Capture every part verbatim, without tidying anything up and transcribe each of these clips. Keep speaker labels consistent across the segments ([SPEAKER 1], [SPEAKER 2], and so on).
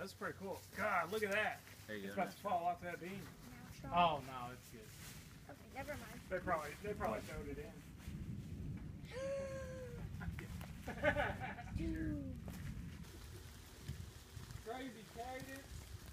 [SPEAKER 1] that's pretty cool. God, look at that.
[SPEAKER 2] There you
[SPEAKER 1] It's
[SPEAKER 2] go.
[SPEAKER 1] about to fall off that beam.
[SPEAKER 3] Now,
[SPEAKER 1] Oh no, it's good.
[SPEAKER 3] okay, never mind.
[SPEAKER 1] They probably they probably towed it in. Crazy, carried it.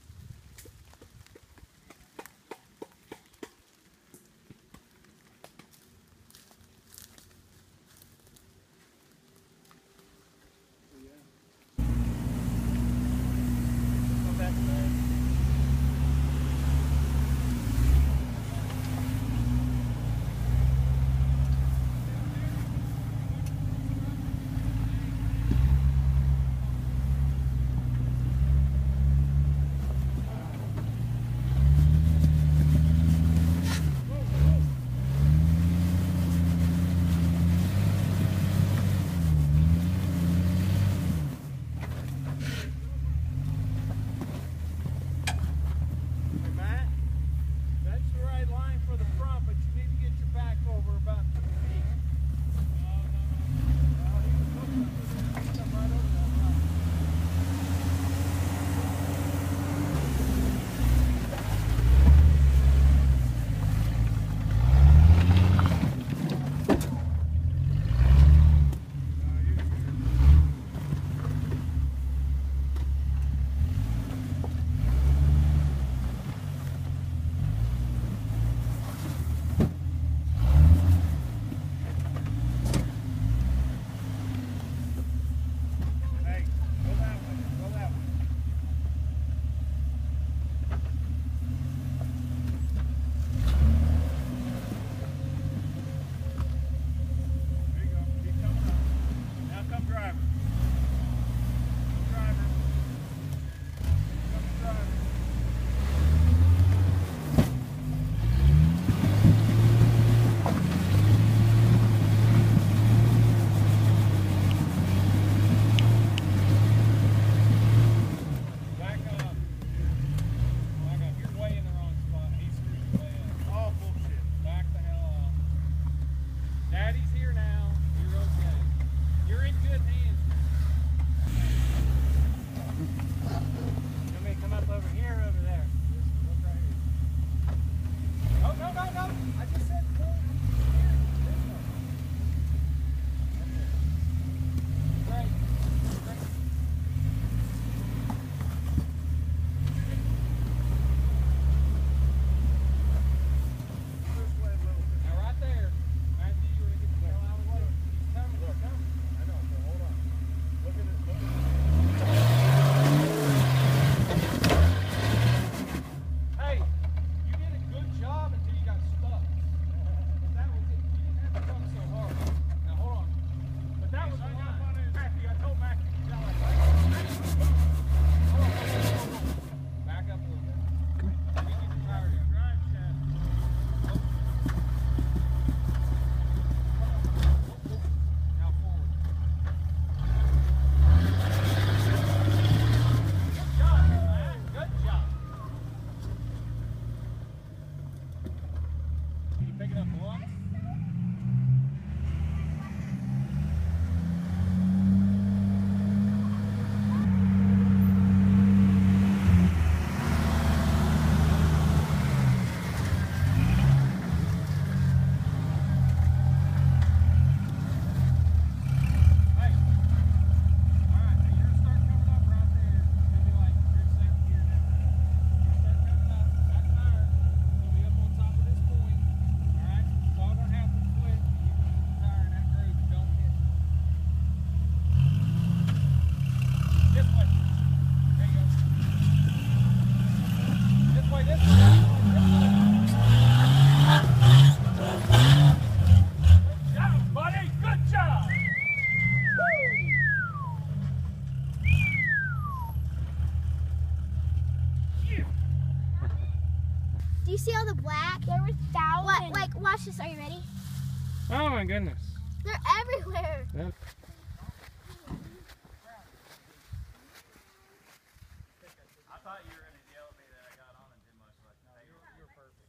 [SPEAKER 3] Do you see all the black? There were thousands. What, like, watch this. Are you ready?
[SPEAKER 1] Oh my goodness.
[SPEAKER 3] They're everywhere.
[SPEAKER 1] Yeah.
[SPEAKER 2] I thought you were going to yell at me that I got on it too much. Like, no, you're, you're perfect.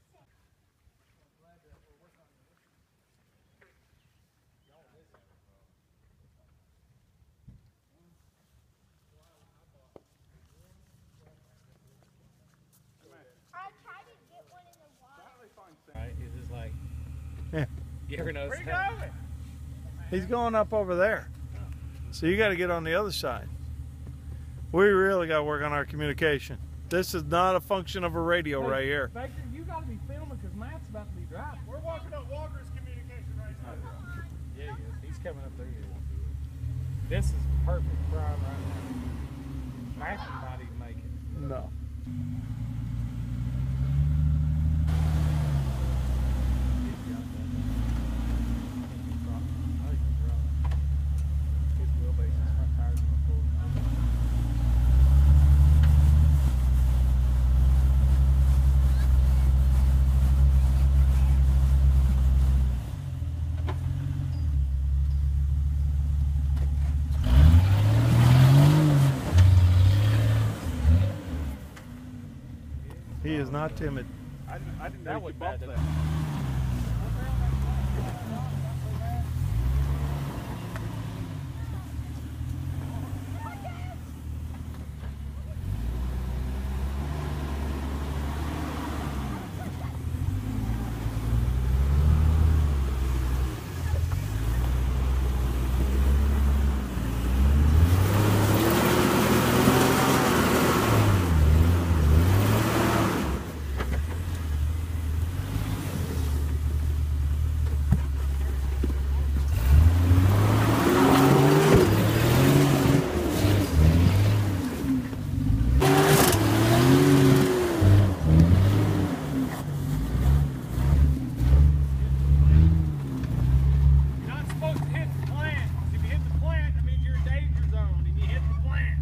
[SPEAKER 1] You ever notice
[SPEAKER 2] Where you
[SPEAKER 1] that?
[SPEAKER 2] going?
[SPEAKER 4] He's going up over there. So you got to get on the other side. We really got to work on our communication. This is not a function of a radio right here.
[SPEAKER 1] Baker, you got to be filming because Matt's about to be driving.
[SPEAKER 2] We're walking up Walker's communication right now.
[SPEAKER 1] Yeah, he is. He's coming up there. He won't do it. This is perfect crowd right now. Matt might even make it.
[SPEAKER 4] No. He is not timid.
[SPEAKER 2] I didn't, I didn't know
[SPEAKER 1] That
[SPEAKER 2] you
[SPEAKER 1] wasn't
[SPEAKER 2] bumped
[SPEAKER 1] bad,
[SPEAKER 2] that. You're not supposed to hit the plant. 'Cause if you hit the plant, that means you're in danger zone, and you hit the plant.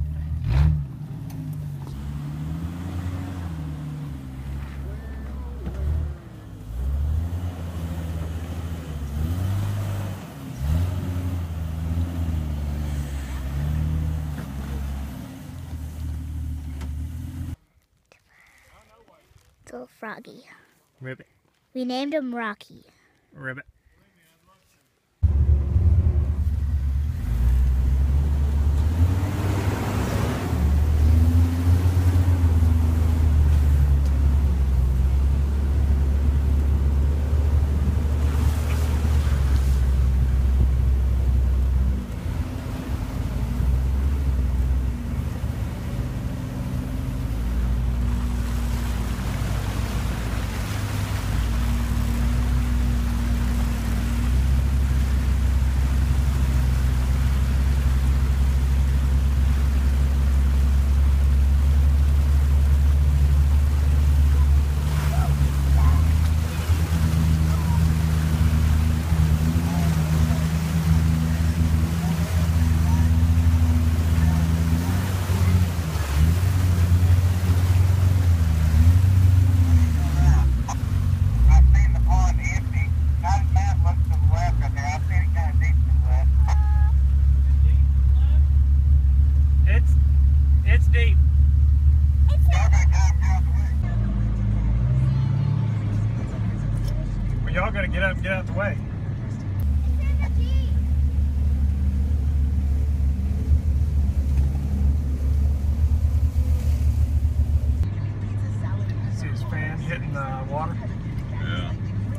[SPEAKER 3] Little froggy.
[SPEAKER 1] Ribbit.
[SPEAKER 3] We named him Rocky.
[SPEAKER 1] Ribbit. It's it's deep. Well, y'all gotta get up and get out the way. See his fan hitting the water?
[SPEAKER 5] Yeah.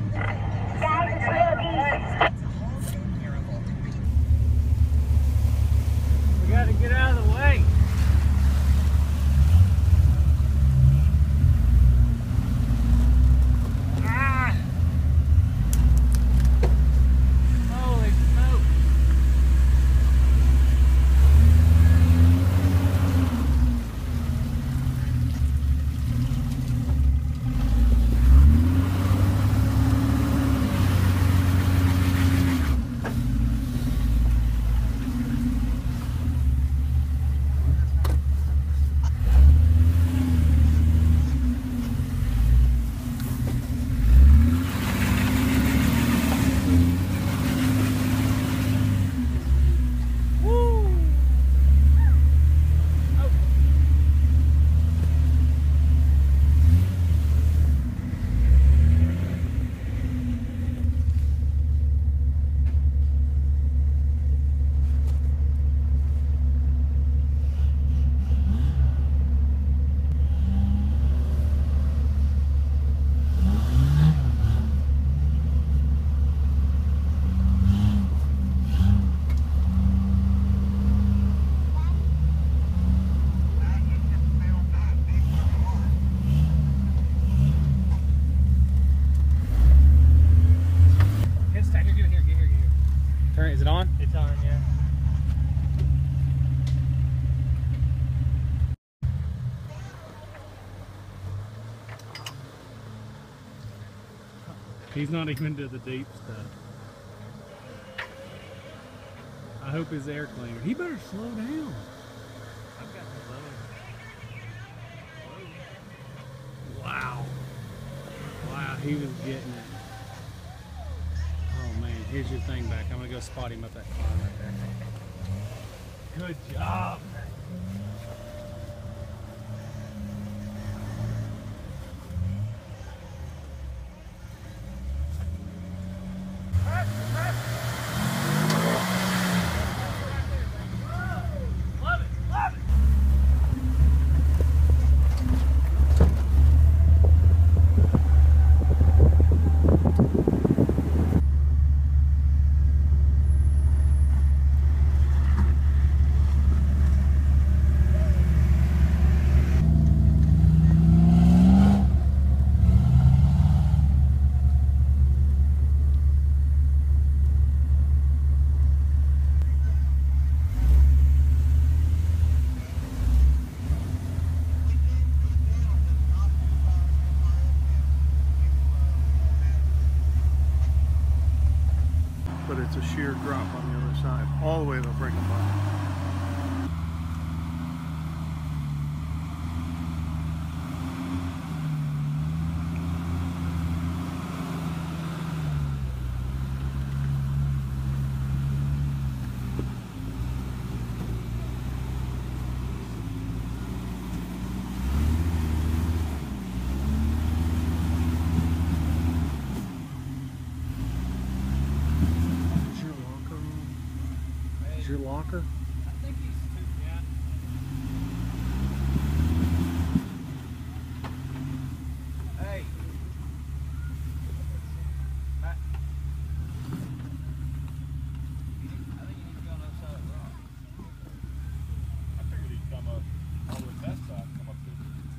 [SPEAKER 1] We gotta get out of the way. Ah! Holy smoke!
[SPEAKER 2] on? It's on, yeah.
[SPEAKER 1] He's not even to the deep stuff. I hope his air cleaner. He better slow down.
[SPEAKER 2] I've got the low.
[SPEAKER 1] Wow. Wow, he was getting it. Oh man, here's your thing back. I'm gonna go spot him up that climb right there. Good job.
[SPEAKER 4] But it's a sheer drop on the other side, all the way to the freaking bottom. Your locker?
[SPEAKER 1] I think he's too, yeah.
[SPEAKER 2] Hey. Matt. I think you need to go on the other side of the rock.
[SPEAKER 1] I figured he'd come up all the way that side, come up this.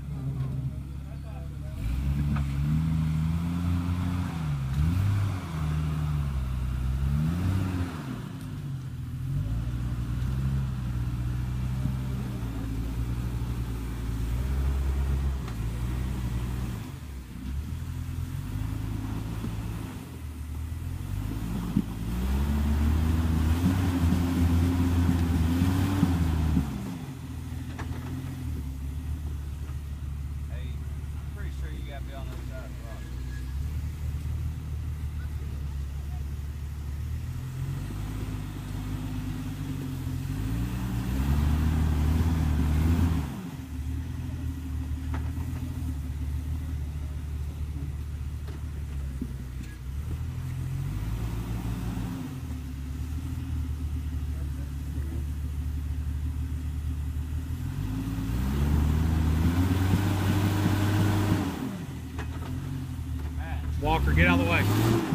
[SPEAKER 1] Walker, get out of the way.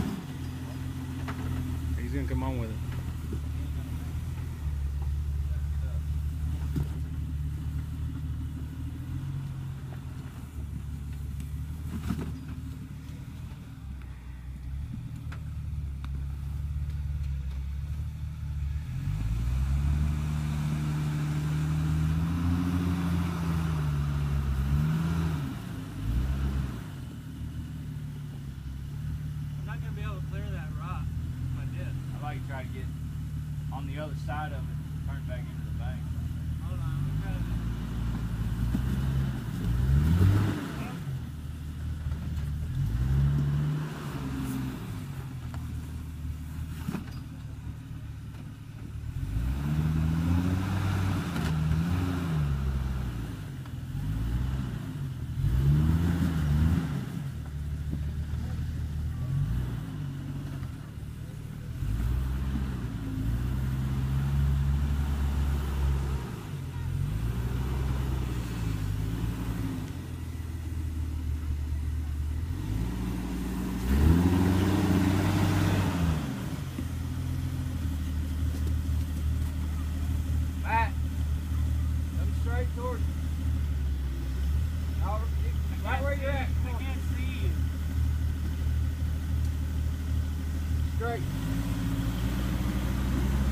[SPEAKER 1] He's gonna come on with it.
[SPEAKER 2] Try to get on the other side of it and turn back into the bank.
[SPEAKER 1] Hold on, we got it.
[SPEAKER 2] Straight.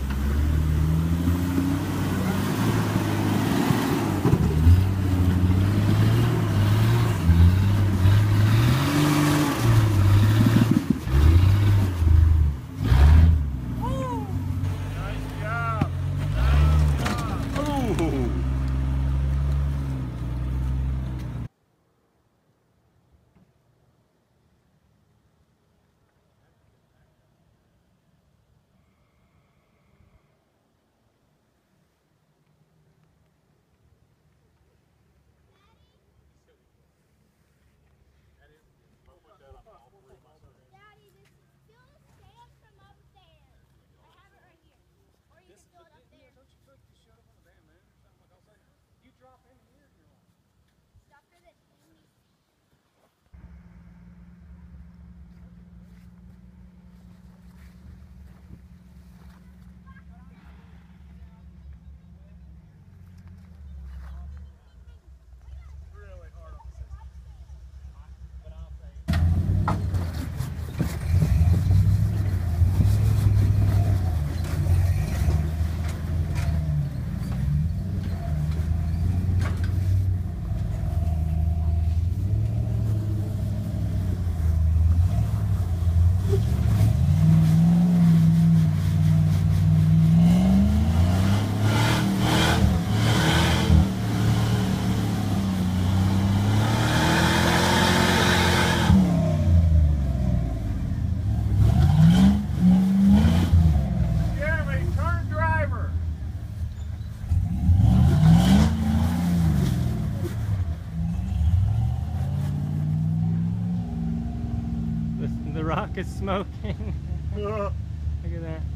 [SPEAKER 1] smoking.
[SPEAKER 4] Yeah,
[SPEAKER 1] Look at that.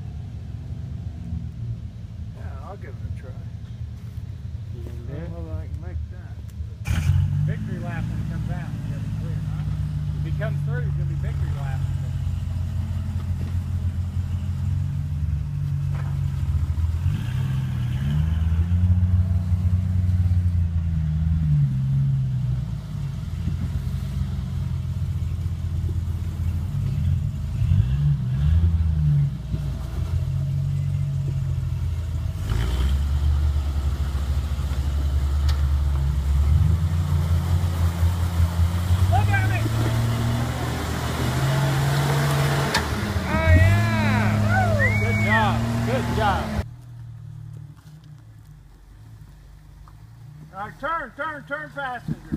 [SPEAKER 4] I'll give it a try.
[SPEAKER 1] You gonna do
[SPEAKER 4] I
[SPEAKER 1] it?
[SPEAKER 4] don't know that I can make that.
[SPEAKER 1] Victory lap when he comes out. He doesn't clear, huh? If he comes through, he's gonna be victory lap. Good job.
[SPEAKER 4] All right, turn, turn, turn, passenger.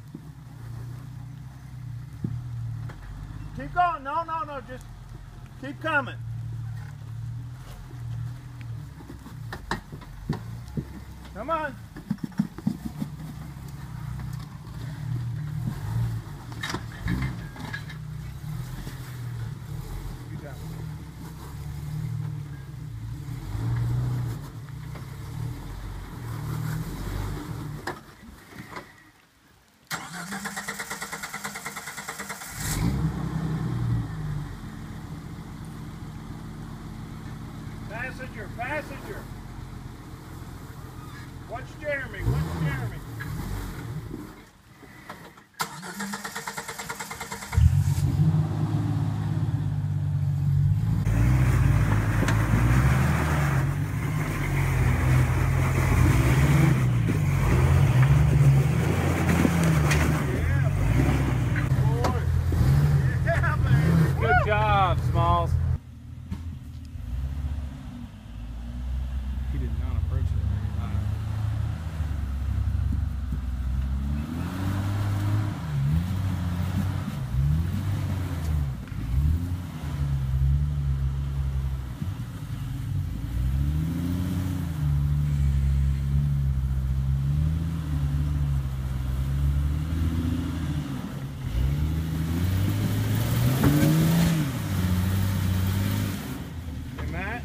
[SPEAKER 4] Keep going. No, no, no. Just keep coming. Come on. You got it. Passenger, passenger. Watch Jeremy, watch Jeremy.
[SPEAKER 1] Good job, Smalls. He did not approach it very high.
[SPEAKER 4] Hey, Matt?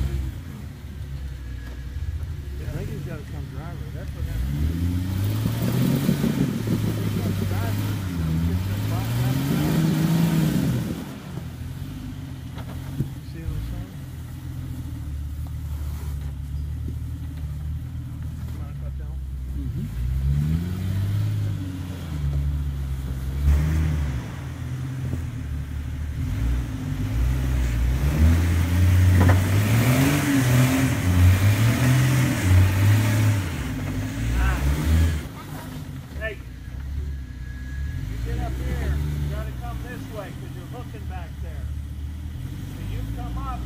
[SPEAKER 4] Yeah, I think he's got to come driver. That's what happened. He's got to driver. He gets that box out of the driver. See what I'm saying? Mind if I tell him?
[SPEAKER 1] Mm-hmm.
[SPEAKER 4] Hey, you get up here, you gotta come this way because you're hooking back there. So you come up.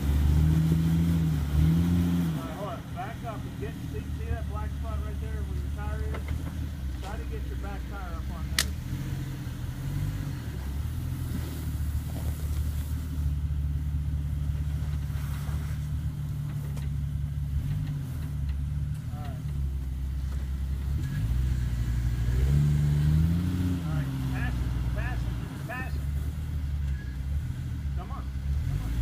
[SPEAKER 4] All right, hold on, back up and get, see, see that black spot right there where your tire is? Try to get your back tire up on there. All right. All right, passenger, passenger, passenger. Come on, come on.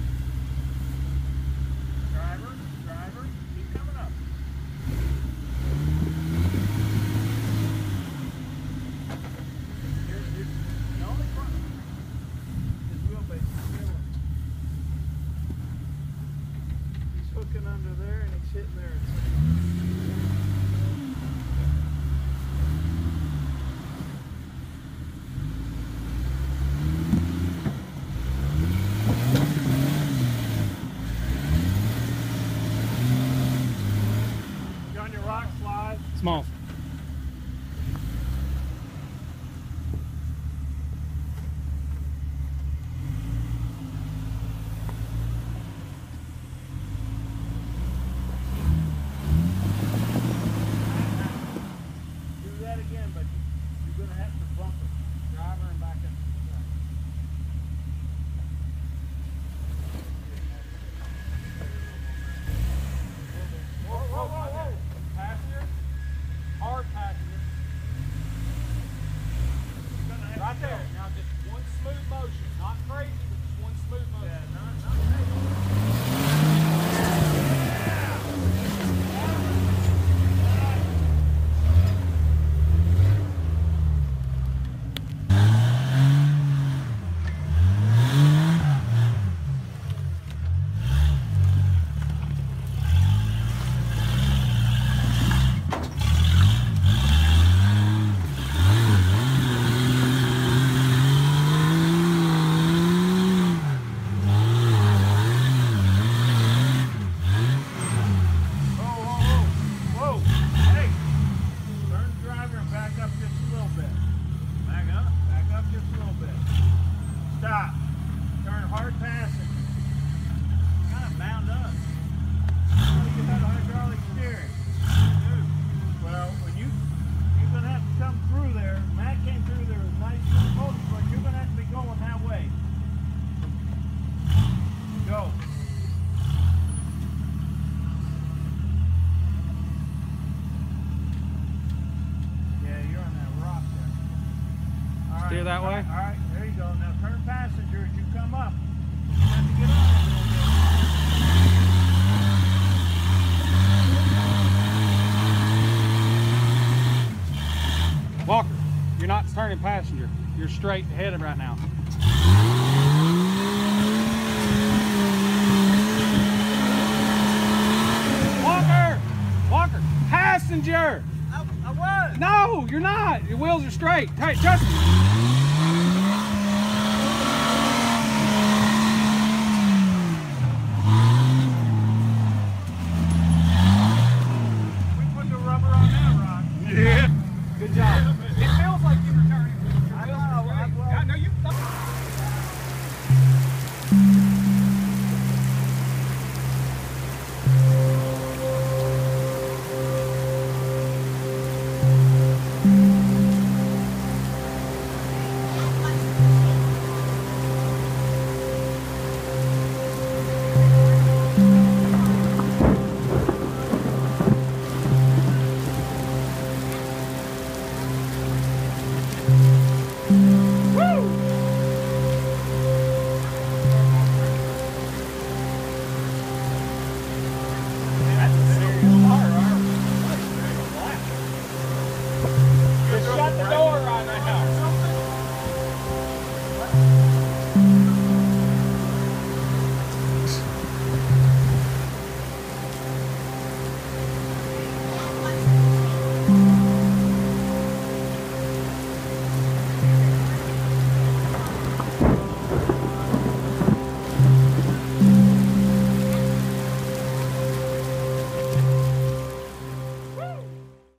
[SPEAKER 4] Driver, driver, keep coming up. Here's, here's the only front. His wheelbase is still up. He's hooking under there and he's hitting there. You on your rock slide?
[SPEAKER 1] Smalls. that way?
[SPEAKER 4] All right, there you go. Now turn passenger as you come up. You have to get on it a little bit.
[SPEAKER 1] Walker, you're not turning passenger. You're straight ahead of right now. Walker! Walker! Passenger!
[SPEAKER 2] I, I was.
[SPEAKER 1] No, you're not. Your wheels are straight. Hey, trust me.